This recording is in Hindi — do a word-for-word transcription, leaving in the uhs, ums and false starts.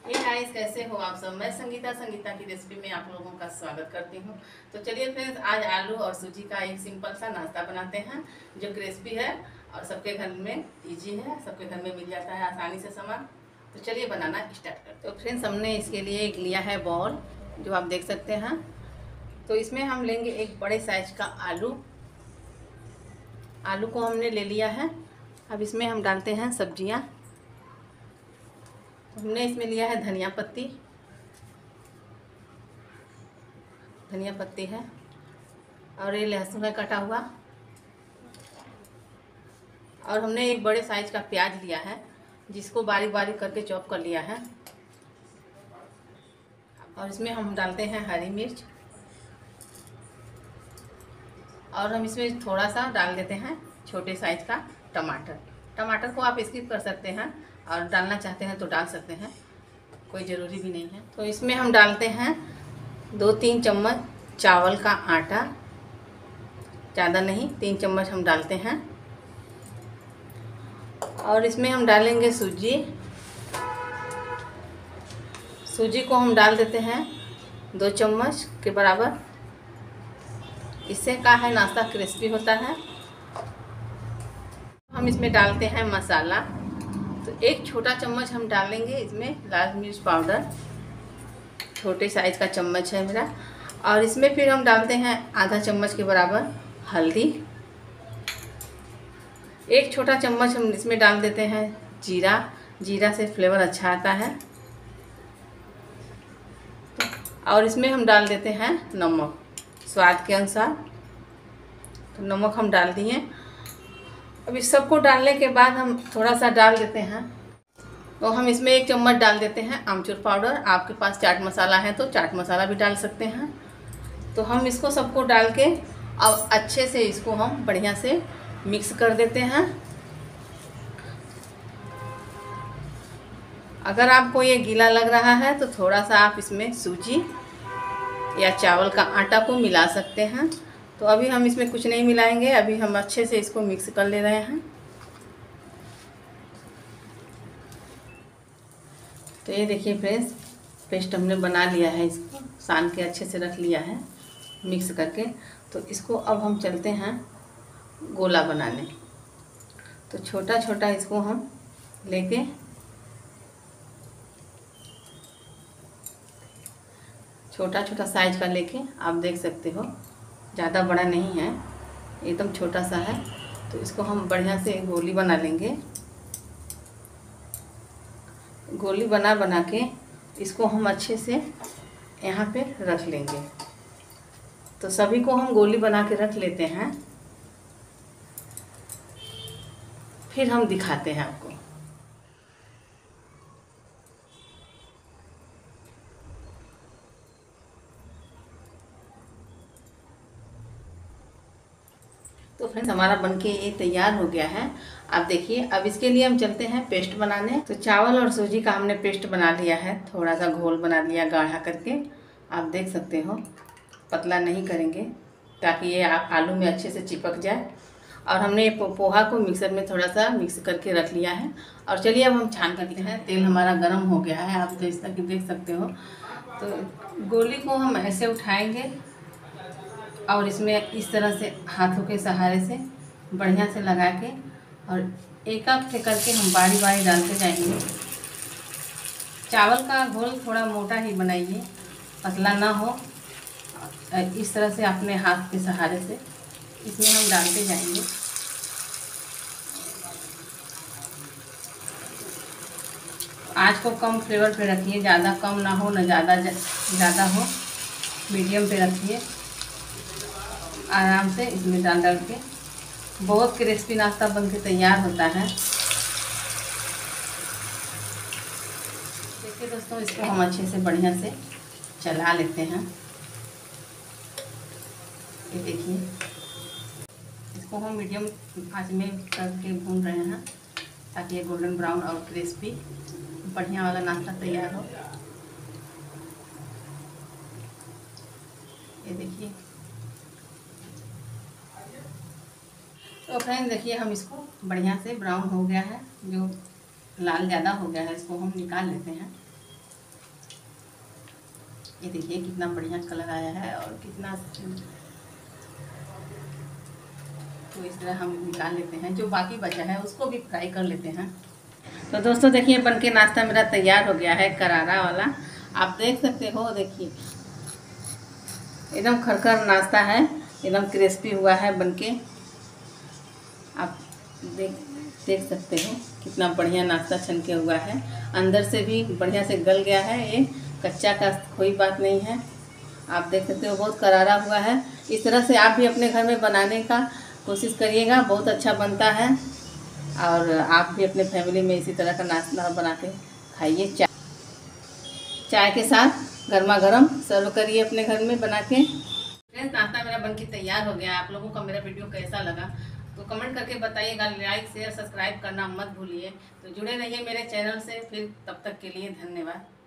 हे गाइस, कैसे हो आप सब। मैं संगीता संगीता की रेसिपी में आप लोगों का स्वागत करती हूँ। तो चलिए फ्रेंड्स, आज आलू और सूजी का एक सिंपल सा नाश्ता बनाते हैं जो क्रिस्पी है और सबके घर में इजी है, सबके घर में मिल जाता है आसानी से सामान। तो चलिए बनाना स्टार्ट करते हैं। तो फ्रेंड्स, हमने इसके लिए एक लिया है बॉल, जो आप देख सकते हैं। तो इसमें हम लेंगे एक बड़े साइज का आलू। आलू को हमने ले लिया है। अब इसमें हम डालते हैं सब्जियाँ। हमने इसमें लिया है धनिया पत्ती, धनिया पत्ती है, और ये लहसुन है कटा हुआ, और हमने एक बड़े साइज का प्याज लिया है जिसको बारीक बारीक करके चॉप कर लिया है। और इसमें हम डालते हैं हरी मिर्च, और हम इसमें थोड़ा सा डाल देते हैं छोटे साइज का टमाटर। टमाटर को आप स्किप कर सकते हैं और डालना चाहते हैं तो डाल सकते हैं, कोई ज़रूरी भी नहीं है। तो इसमें हम डालते हैं दो तीन चम्मच चावल का आटा, ज़्यादा नहीं, तीन चम्मच हम डालते हैं। और इसमें हम डालेंगे सूजी। सूजी को हम डाल देते हैं दो चम्मच के बराबर। इससे क्या है, नाश्ता क्रिस्पी होता है। हम इसमें डालते हैं मसाला। तो एक छोटा चम्मच हम डालेंगे इसमें लाल मिर्च पाउडर, छोटे साइज का चम्मच है मेरा। और इसमें फिर हम डालते हैं आधा चम्मच के बराबर हल्दी। एक छोटा चम्मच हम इसमें डाल देते हैं जीरा। जीरा से फ्लेवर अच्छा आता है। और इसमें हम डाल देते हैं नमक स्वाद के अनुसार। तो नमक हम डाल दिए। अब इस सबको डालने के बाद हम थोड़ा सा डाल देते हैं, तो हम इसमें एक चम्मच डाल देते हैं आमचूर पाउडर। आपके पास चाट मसाला है तो चाट मसाला भी डाल सकते हैं। तो हम इसको सबको डाल के अब अच्छे से इसको हम बढ़िया से मिक्स कर देते हैं। अगर आपको ये गीला लग रहा है तो थोड़ा सा आप इसमें सूजी या चावल का आटा को मिला सकते हैं। तो अभी हम इसमें कुछ नहीं मिलाएंगे, अभी हम अच्छे से इसको मिक्स कर ले रहे हैं। तो ये देखिए फ्रेंड्स, पेस्ट हमने बना लिया है, इसको सान के अच्छे से रख लिया है मिक्स करके। तो इसको अब हम चलते हैं गोला बनाने। तो छोटा छोटा इसको हम लेके छोटा छोटा साइज का लेके, आप देख सकते हो ज़्यादा बड़ा नहीं है, एकदम छोटा सा है। तो इसको हम बढ़िया से गोली बना लेंगे। गोली बना बना के इसको हम अच्छे से यहाँ पे रख लेंगे। तो सभी को हम गोली बना के रख लेते हैं, फिर हम दिखाते हैं आपको। तो फ्रेंड्स, हमारा बनके ये तैयार हो गया है। आप देखिए, अब इसके लिए हम चलते हैं पेस्ट बनाने। तो चावल और सूजी का हमने पेस्ट बना लिया है, थोड़ा सा घोल बना लिया गाढ़ा करके। आप देख सकते हो, पतला नहीं करेंगे ताकि ये आलू में अच्छे से चिपक जाए। और हमने ये पोहा को मिक्सर में थोड़ा सा मिक्स करके रख लिया है। और चलिए अब हम छान करते हैं। तेल हमारा गर्म हो गया है, आप जैसा कि देख सकते हो। तो गोली को हम ऐसे उठाएंगे और इसमें इस तरह से हाथों के सहारे से बढ़िया से लगा के, और एक एक करके हम बारी बारी डालते जाएंगे। चावल का घोल थोड़ा मोटा ही बनाइए, पतला ना हो। इस तरह से अपने हाथ के सहारे से इसमें हम डालते जाएंगे। आँच को कम फ्लेवर पे रखिए, ज़्यादा कम ना हो ना ज़्यादा ज़्यादा हो, मीडियम पे रखिए। आराम से इसमें डाल डाल के बहुत क्रिस्पी नाश्ता बनके तैयार होता है। देखिए दोस्तों, इसको हम अच्छे से बढ़िया से चला लेते हैं। ये देखिए, इसको हम मीडियम आंच में करके भून रहे हैं ताकि ये गोल्डन ब्राउन और क्रिस्पी बढ़िया वाला नाश्ता तैयार हो। ये देखिए। तो फ्रेंड्स देखिए, हम इसको बढ़िया से ब्राउन हो गया है, जो लाल ज़्यादा हो गया है इसको हम निकाल लेते हैं। ये देखिए कितना बढ़िया कलर आया है और कितना, तो इस तरह हम निकाल लेते हैं। जो बाकी बचा है उसको भी फ्राई कर लेते हैं। तो दोस्तों देखिए बन के नाश्ता मेरा तैयार हो गया है, करारा वाला। आप देख सकते हो, देखिए एकदम खरखर नाश्ता है, एकदम क्रिस्पी हुआ है बनके। आप देख देख सकते हो कितना बढ़िया नाश्ता छन के हुआ है, अंदर से भी बढ़िया से गल गया है, ये कच्चा का कोई बात नहीं है। आप देख सकते हो बहुत करारा हुआ है। इस तरह से आप भी अपने घर में बनाने का कोशिश करिएगा, बहुत अच्छा बनता है। और आप भी अपने फैमिली में इसी तरह का नाश्ता बना के खाइए, चाय चाय के साथ गर्मा गर्म सर्व करिए अपने घर में बना के। फ्रेंड्स नाश्ता मेरा बनके तैयार हो गया। आप लोगों का मेरा वीडियो कैसा लगा तो कमेंट करके बताइएगा। लाइक शेयर सब्सक्राइब करना मत भूलिए। तो जुड़े रहिए मेरे चैनल से। फिर तब तक के लिए धन्यवाद।